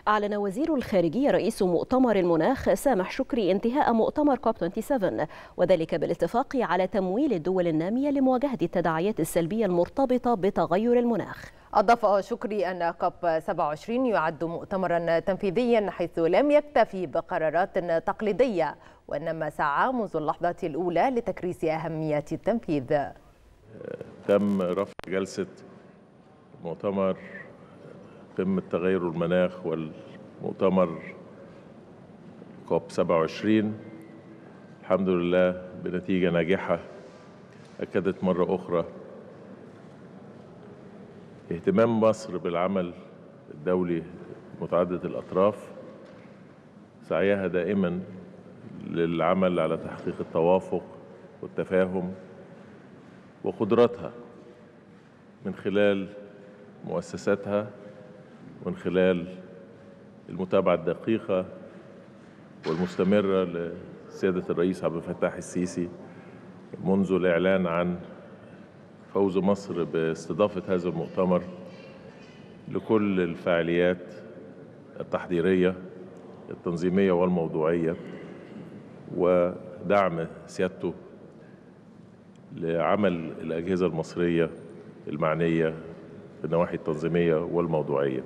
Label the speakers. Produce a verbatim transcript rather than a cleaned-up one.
Speaker 1: أعلن وزير الخارجية رئيس مؤتمر المناخ سامح شكري انتهاء مؤتمر كوب سبعة وعشرين، وذلك بالاتفاق على تمويل الدول النامية لمواجهة التداعيات السلبية المرتبطة بتغير المناخ.
Speaker 2: أضاف شكري أن كوب سبعة وعشرين يعد مؤتمرا تنفيذيا حيث لم يكتفي بقرارات تقليدية، وإنما سعى منذ اللحظة الأولى لتكريس أهمية التنفيذ.
Speaker 3: تم رفع جلسة مؤتمر قمة تغير المناخ والمؤتمر كوب سبعة وعشرين الحمد لله بنتيجة ناجحة أكدت مرة أخرى اهتمام مصر بالعمل الدولي متعدد الأطراف، سعيها دائما للعمل على تحقيق التوافق والتفاهم، وقدرتها من خلال مؤسساتها ومن خلال المتابعة الدقيقة والمستمرة لسيادة الرئيس عبد الفتاح السيسي منذ الإعلان عن فوز مصر باستضافة هذا المؤتمر لكل الفعاليات التحضيرية التنظيمية والموضوعية، ودعم سيادته لعمل الأجهزة المصرية المعنية في النواحي التنظيمية والموضوعية.